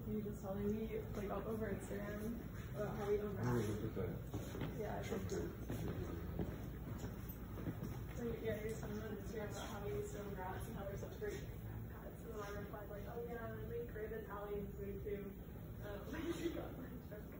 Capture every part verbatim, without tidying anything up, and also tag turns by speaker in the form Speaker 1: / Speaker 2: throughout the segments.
Speaker 1: you just telling me like up over Instagram about how we don't have. Yeah, I think. So yeah, you're telling me on Instagram about how we used to rats and how we're such great cats. And then I replied like, oh yeah, we created Italian food too. Um, you got my joke.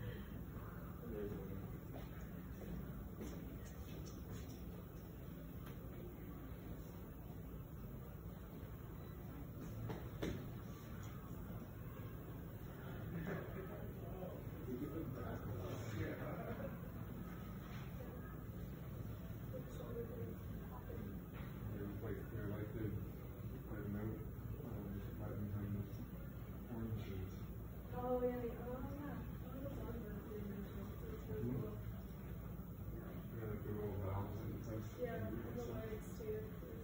Speaker 1: Oh yeah, yeah, oh yeah. Oh, that's awesome. That's really cool.
Speaker 2: Yeah, like the little valves and stuff.
Speaker 1: Yeah, the lights too.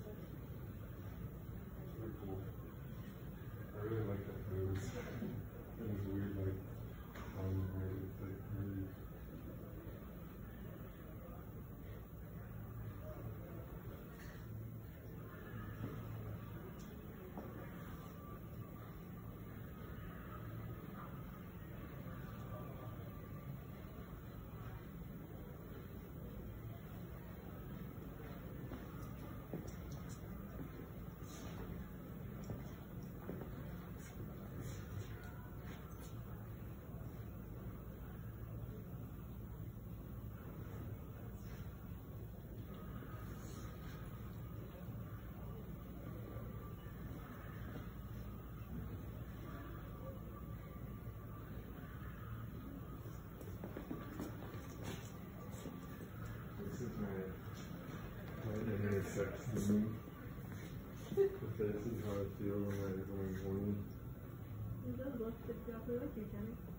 Speaker 2: It's really cool. I really like that pose. It was weird, like, um, where it's like really. This is my, my inner sex room. This is how I feel when I, when I'm horny.
Speaker 1: It does look, it's definitely like you, Kenny.